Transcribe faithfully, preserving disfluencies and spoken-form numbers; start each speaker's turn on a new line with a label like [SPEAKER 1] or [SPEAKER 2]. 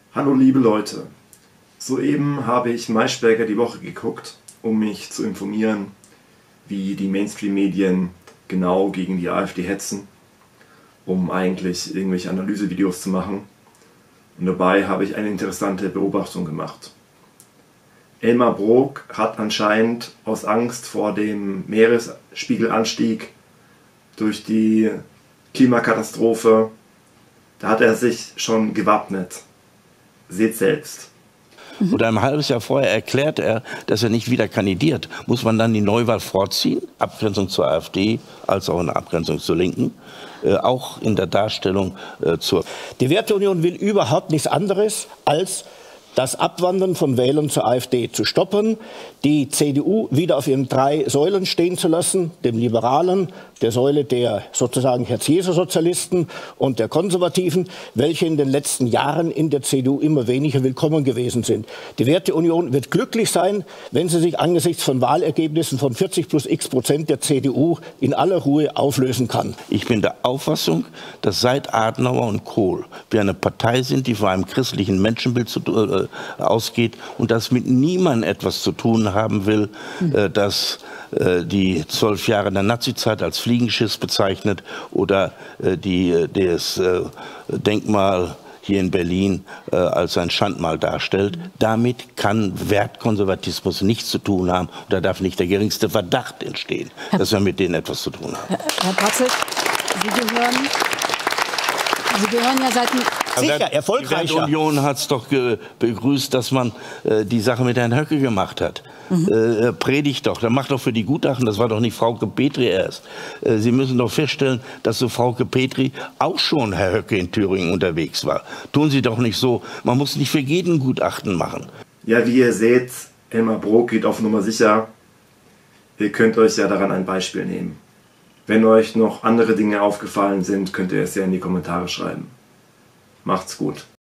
[SPEAKER 1] Hallo liebe Leute, soeben habe ich Maischberger die Woche geguckt, um mich zu informieren, wie die Mainstream-Medien genau gegen die AfD hetzen, um eigentlich irgendwelche Analysevideos zu machen. Und dabei habe ich eine interessante Beobachtung gemacht. Elmar Brok hat anscheinend aus Angst vor dem Meeresspiegelanstieg durch die Klimakatastrophe, da hat er sich schon gewappnet. Seht selbst.
[SPEAKER 2] Oder ein halbes Jahr vorher erklärt er, dass er nicht wieder kandidiert. Muss man dann die Neuwahl vorziehen? Abgrenzung zur AfD, als auch eine Abgrenzung zur Linken. Äh, auch in der Darstellung äh, zur...
[SPEAKER 3] Die Werteunion will überhaupt nichts anderes als das Abwandern von Wählern zur AfD zu stoppen, die C D U wieder auf ihren drei Säulen stehen zu lassen, dem Liberalen, der Säule der sozusagen Herz-Jesu-Sozialisten und der Konservativen, welche in den letzten Jahren in der C D U immer weniger willkommen gewesen sind. Die Werteunion wird glücklich sein, wenn sie sich angesichts von Wahlergebnissen von vierzig plus x Prozent der C D U in aller Ruhe auflösen kann.
[SPEAKER 2] Ich bin der Auffassung, dass seit Adenauer und Kohl wir eine Partei sind, die von einem christlichen Menschenbild zu, äh, ausgeht und das mit niemandem etwas zu tun haben will, mhm. äh, dass äh, die zwölf Jahre der Nazizeit als Fliegenschiss bezeichnet oder äh, die, äh, das äh, Denkmal hier in Berlin äh, als ein Schandmal darstellt. Damit kann Wertkonservatismus nichts zu tun haben. Und da darf nicht der geringste Verdacht entstehen, Herr dass wir mit denen etwas zu tun haben.
[SPEAKER 4] Herr, Herr Bratzek, Sie gehören, Sie gehören ja seit...
[SPEAKER 3] Sicher, erfolgreicher.
[SPEAKER 2] Die Werteunion hat es doch begrüßt, dass man äh, die Sache mit Herrn Höcke gemacht hat. Mhm. Äh, predigt doch, dann macht doch für die Gutachten, das war doch nicht Frauke Petry erst. Äh, Sie müssen doch feststellen, dass so Frauke Petry auch schon Herr Höcke in Thüringen unterwegs war. Tun Sie doch nicht so, man muss nicht für jeden Gutachten machen.
[SPEAKER 1] Ja, wie ihr seht, Elmar Brok geht auf Nummer sicher. Ihr könnt euch ja daran ein Beispiel nehmen. Wenn euch noch andere Dinge aufgefallen sind, könnt ihr es ja in die Kommentare schreiben. Macht's gut.